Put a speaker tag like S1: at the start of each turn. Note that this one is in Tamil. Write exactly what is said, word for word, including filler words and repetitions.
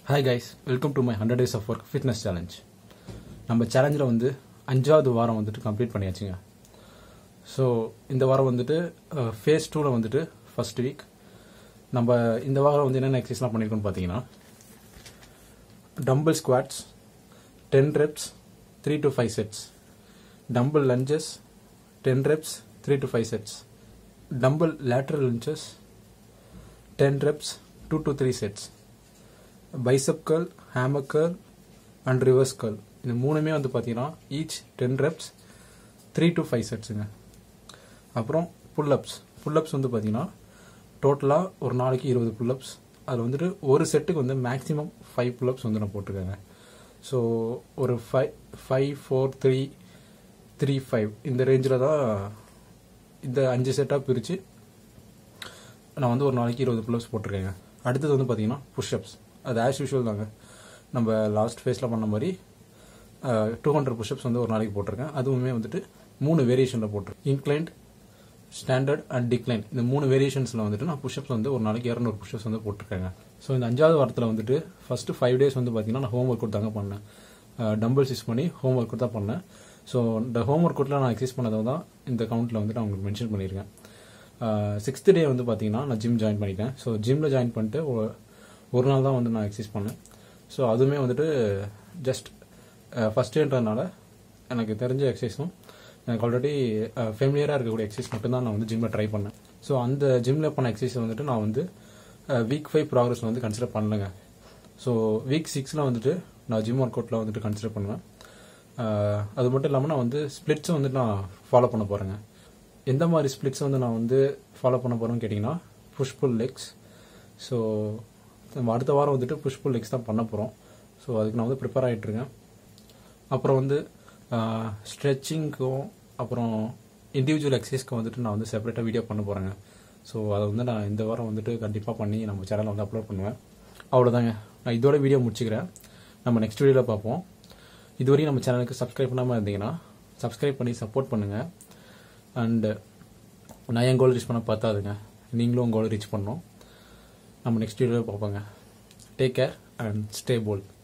S1: Hi guys, welcome to my one hundred days of work fitness challenge. நம்ம சேலஞ்சில் வந்து அஞ்சாவது வாரம் வந்துட்டு கம்ப்ளீட் பண்ணியாச்சுங்க. ஸோ இந்த வாரம் வந்துட்டு ஃபேஸ் டூவில் வந்துட்டு ஃபர்ஸ்ட் வீக் நம்ம இந்த வாரம் வந்து என்னென்ன எக்ஸசைஸ்லாம் பண்ணியிருக்கோம்னு பார்த்தீங்கன்னா, dumbbell squats ten reps three to five sets, dumbbell lunges ten reps three to five sets, dumbbell lateral lunges ten reps two to three sets, bicep curl, hammer curl and reverse curl. இந்த மூணுமே வந்து பார்த்தீங்கன்னா each ten reps three to five செட்ஸுங்க. அப்புறம் புல்லப்ஸ் புல்லப்ஸ் வந்து பார்த்தீங்கன்னா டோட்டலாக ஒரு நாளைக்கு இருபது புல்லப்ஸ். அதில் வந்துட்டு ஒரு செட்டுக்கு வந்து மேக்ஸிமம் ஃபைவ் புல்லப்ஸ் வந்து நான் போட்டிருக்கேங்க. ஸோ ஒரு five five four three three five இந்த ரேஞ்சில் தான் இந்த அஞ்சு செட்டாக பிரித்து நான் வந்து ஒரு நாளைக்கு இருபது புல்லப்ஸ் போட்டிருக்கேங்க. அடுத்தது வந்து பார்த்தீங்கன்னா புஷ்அப்ஸ். அது ஆஸ் யூஷுவல் தாங்க, நம்ம லாஸ்ட் ஃபேஸில் பண்ண மாதிரி டூ ஹண்ட்ரட் புஷ்அப்ஸ் வந்து ஒரு நாளைக்கு போட்டிருக்கேன். அதுவுமே வந்துட்டு மூணு வேரியேஷனில் போட்டிருக்கேன். இன்க்ளைன்ட், ஸ்டாண்டர்ட் அண்ட் டிக்ளைன், இந்த மூணு வேரியேஷன்ஸில் வந்துட்டு நான் புஷ்அப்ஸ் வந்து ஒரு நாளைக்கு இரநூறு புஷ்அப்ஸ் வந்து போட்டிருக்கேங்க. ஸோ இந்த அஞ்சாவது வாரத்தில் வந்துட்டு ஃபஸ்ட்டு ஃபைவ் டேஸ் வந்து பார்த்தீங்கன்னா நான் ஹோம் ஒர்க் அவுட் தாங்க பண்ணேன். டம்பிள்ஸ் யூஸ் பண்ணி ஹோம் ஒர்க் அவுட் தான் பண்ணேன். ஸோ இந்த ஹோம் ஒர்க் அவுட்டில் நான் எக்ஸசைஸ் பண்ணதை தான் இந்த கவுண்ட்டில் வந்துட்டு நான் உங்களுக்கு மென்ஷன் பண்ணியிருக்கேன். சிக்ஸ்த் டே வந்து பார்த்தீங்கன்னா நான் ஜிம் ஜாயின் பண்ணிட்டேன். ஸோ ஜிம்மில் ஜாயின் பண்ணிட்டு ஒரு நாள் தான் வந்து நான் எக்ஸசைஸ் பண்ணேன். ஸோ அதுவுமே வந்துட்டு ஜஸ்ட் ஃபஸ்ட் டேன்றதுனால எனக்கு தெரிஞ்ச எக்ஸசைஸும் எனக்கு ஆல்ரெடி ஃபெமிலியராக இருக்கக்கூடிய எக்ஸசைஸ் மட்டும்தான் நான் வந்து ஜிம்மில் ட்ரை பண்ணேன். ஸோ அந்த ஜிம்மில் பண்ண எக்ஸசைஸ் வந்துட்டு நான் வந்து வீக் ஃபைவ் ப்ராக்ரஸ் வந்து கன்சிடர் பண்ணலைங்க. ஸோ வீக் சிக்ஸில் வந்துட்டு நான் ஜிம் ஒர்க் அவுட்டில் வந்துட்டு கன்சிடர் பண்ணுவேன். அது மட்டும் இல்லாமல் நான் வந்து ஸ்பிளிட்ஸும் வந்துட்டு நான் ஃபாலோ பண்ண போகிறேங்க. எந்த மாதிரி ஸ்பிளிட்ஸ் வந்து நான் வந்து ஃபாலோ பண்ண போகிறேன்னு கேட்டிங்கன்னா, புஷ் புல் லெக்ஸ். ஸோ நம்ம அடுத்த வாரம் வந்துட்டு புஷ் புல் லெக்ஸ் தான் பண்ண போகிறோம். ஸோ அதுக்கு நான் வந்து ப்ரிப்பேர் ஆகிட்டுருக்கேன். அப்புறம் வந்து ஸ்ட்ரெச்சிங்க்கும் அப்புறம் இண்டிவிஜுவல் எக்ஸசைஸ்க்கு வந்துட்டு நான் வந்து செப்பரேட்டாக வீடியோ பண்ண போகிறேங்க. ஸோ அதை வந்து நான் இந்த வாரம் வந்துட்டு கண்டிப்பாக பண்ணி நம்ம சேனலில் வந்து அப்லோட் பண்ணுவேன். அவ்வளோதாங்க, நான் இதோட வீடியோ முடிச்சுக்கிறேன். நம்ம நெக்ஸ்ட் வீடியோவில் பார்ப்போம். இதுவரையும் நம்ம சேனலுக்கு சப்ஸ்கிரைப் பண்ணாமல் இருந்தீங்கன்னா சப்ஸ்கிரைப் பண்ணி சப்போர்ட் பண்ணுங்கள். அண்டு நான் என் கோல் ரீச் பண்ண பார்த்தாதுங்க, நீங்களும் உங்கள் கோல் ரீச் பண்ணணும். நம்ம நெக்ஸ்ட் வீடியோவில் பார்ப்போங்க. Take care and stay bolt.